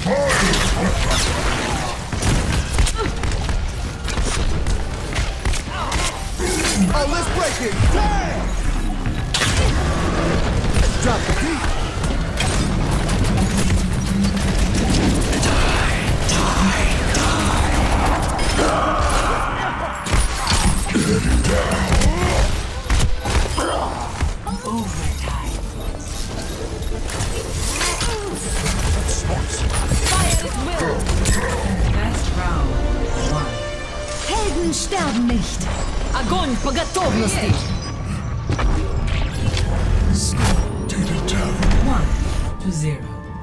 Oh, let's break it! Damn! Drop the beat! Helden sterben nicht. Огонь по готовности. 1-0.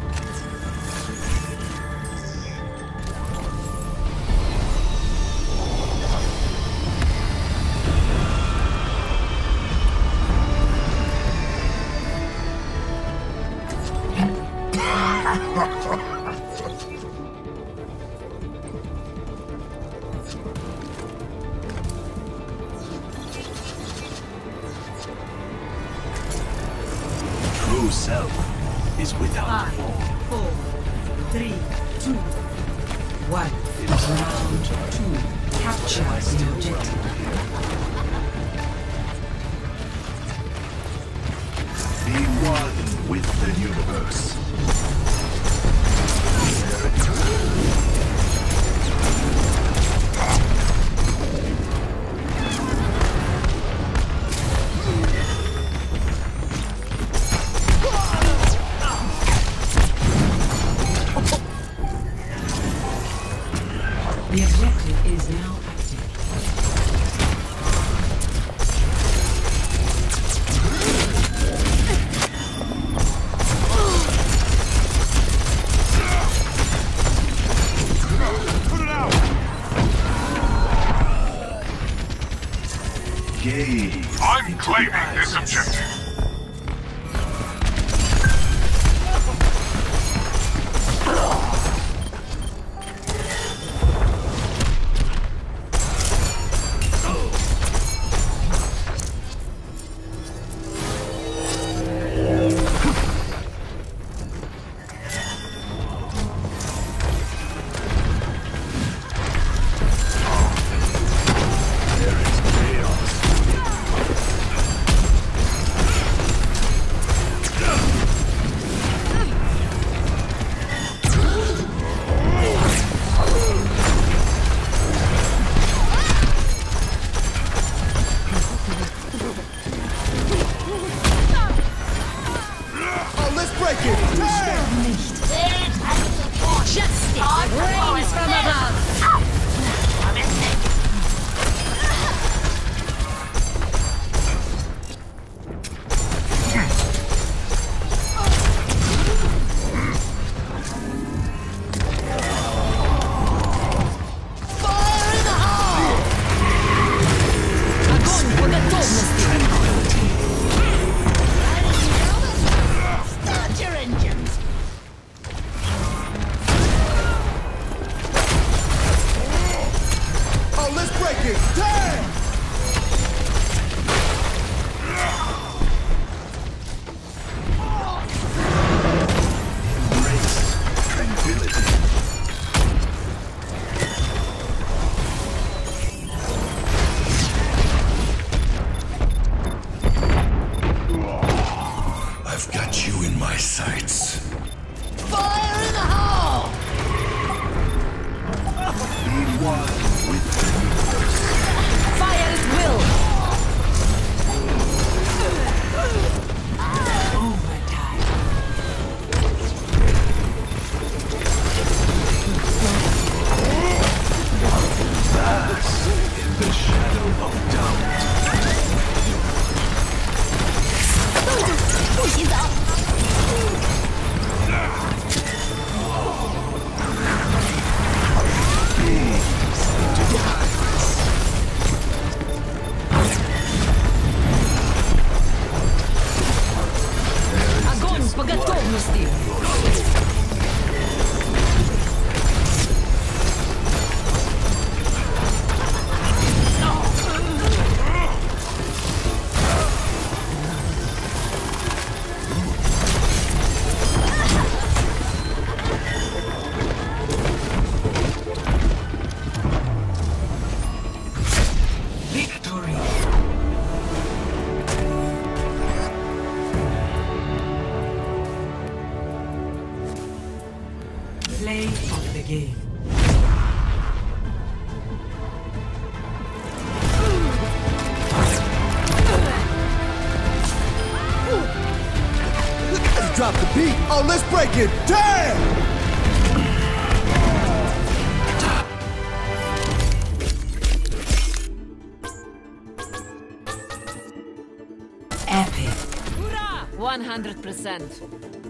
True self is without 5, 4, 3, 2, 1. Round 2. Capture the objective. Be one with the universe. The objective is now active. Put it out! Gaze. I'm claiming this objective. Oh, let's break it! Damn! Nicht. Justice reigns from above. Огонь по готовности. Start your engines. Oh, let's break it! Damn! Embrace tranquility. I've got you in my sights. Fire in the hole! Be one with the universe. Fire at will! Bask in the shadow of doubt. 不洗澡。Огонь по готовности. Play of the game. Drop the beat. Oh, let's break it. Damn! Epic. 100%.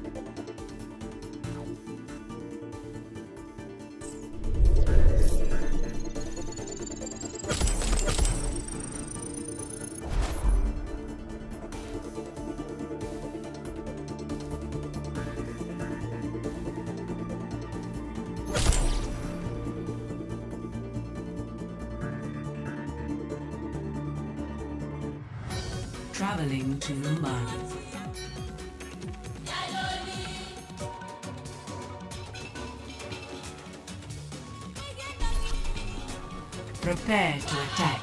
Traveling to Mumbai. Prepare to attack.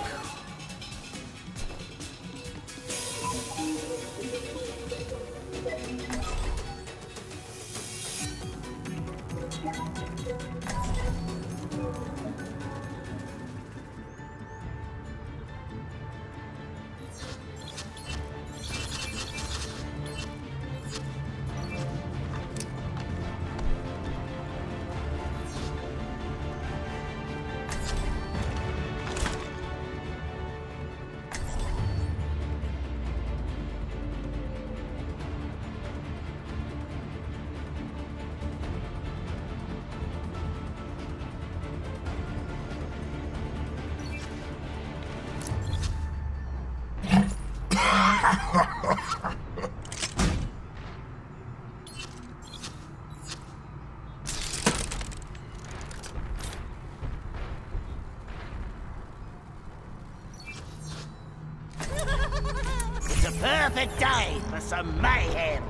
It's a perfect day for some mayhem.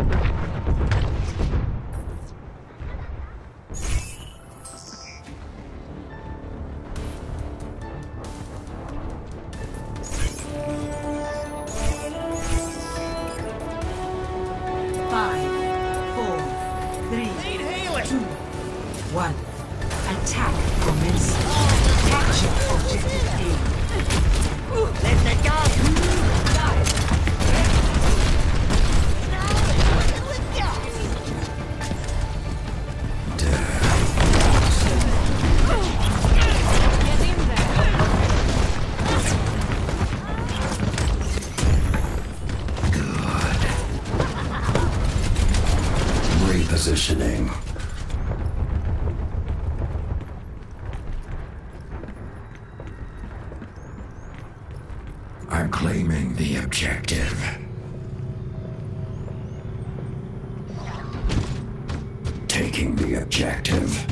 One. Attack commences. Capture objective A. Let the gun! Repositioning. I'm claiming the objective. Taking the objective.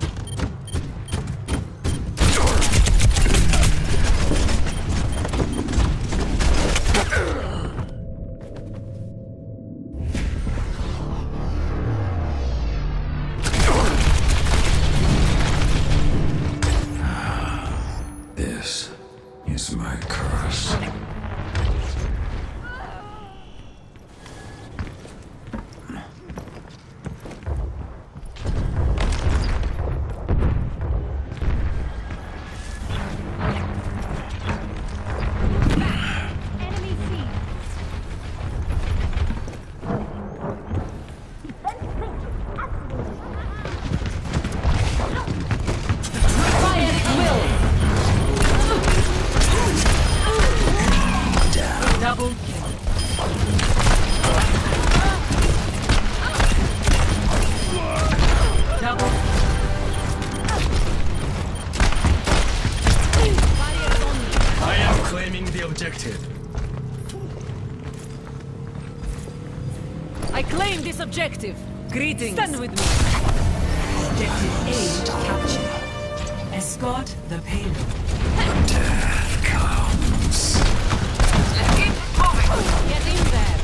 This is my curse. Double kill. Double. I am claiming the objective. I claim this objective. Greetings. Stand with me. Objective A captured. Escort the payload. Death comes. Let's keep moving. Get in there.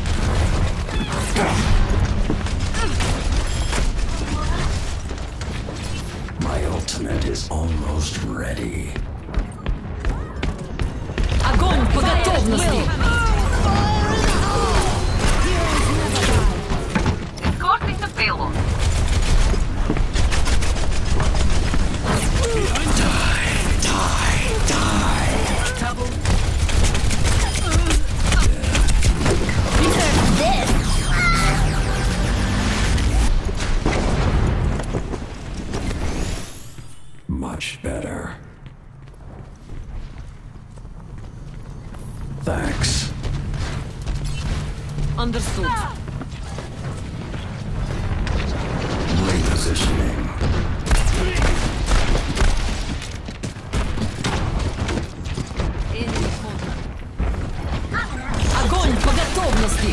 My ultimate is almost ready. Огонь по готовности. Escorting the payload. Much better. Thanks. Understood. Repositioning. Огонь по готовности!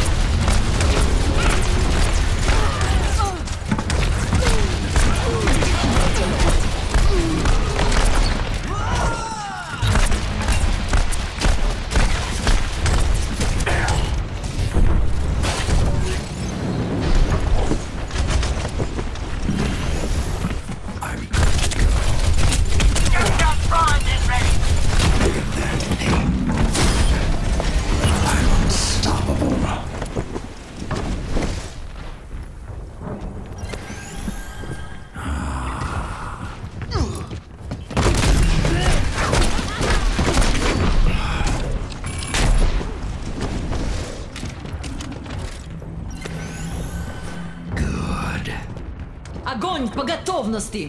Огонь по готовности!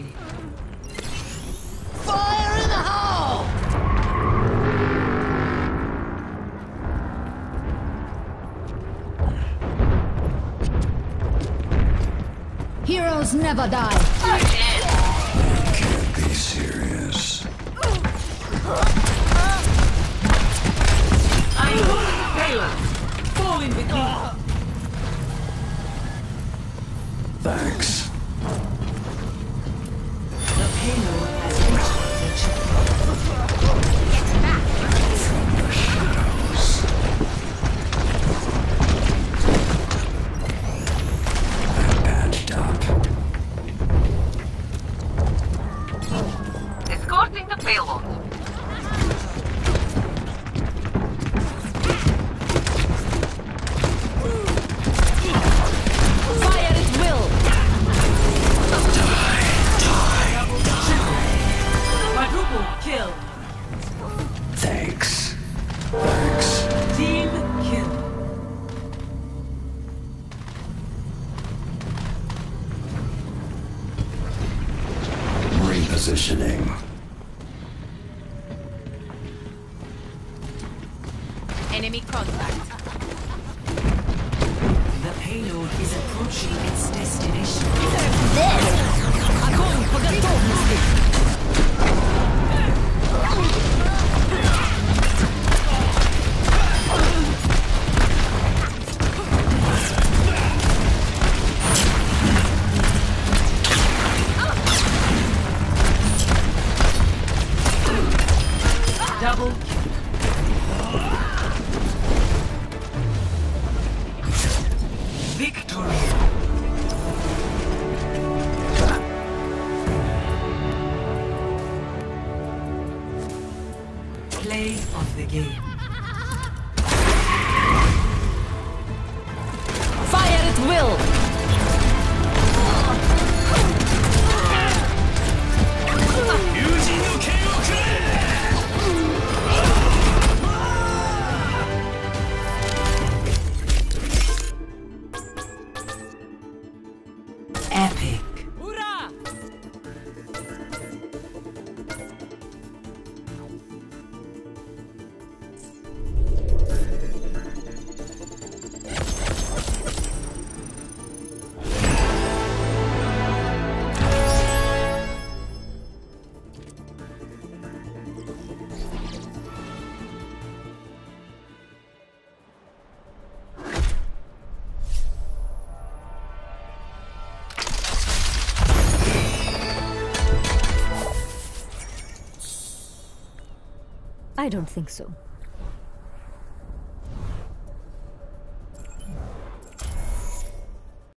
Fire in the hole! Heroes never die! Can't be serious. I'm holding the payload! Fall in with me! Thanks. The payload has entered the checkpoint. From the shadows. I'm patched up. Escorting the payload. Fire at will! Quadruple kill. Thanks. Thanks. Team kill. Repositioning. Enemy contact. The payload is approaching its destination. Огонь по готовности! Double victory. Play of the game. Fire at will! Epic. I don't think so.